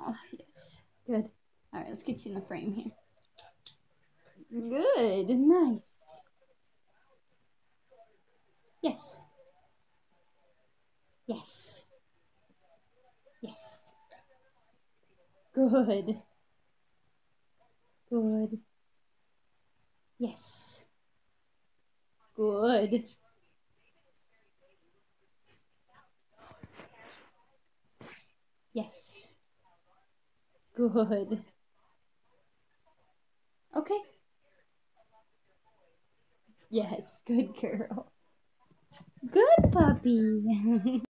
Oh, yes. Good. All right, let's get you in the frame here. Good. Nice. Yes. Yes. Yes. Good. Good. Yes. Good. Yes. Good. Okay. Yes. Good girl. Good puppy.